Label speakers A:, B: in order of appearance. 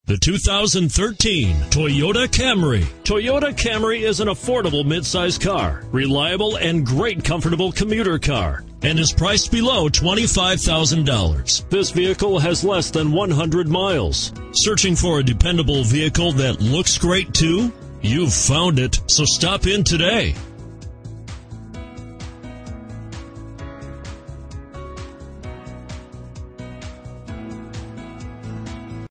A: The 2013 Toyota Camry. Toyota Camry is an affordable midsize car, reliable and great comfortable commuter car, and is priced below $25,000. This vehicle has less than 100 miles. Searching for a dependable vehicle that looks great too? You've found it, so stop in today.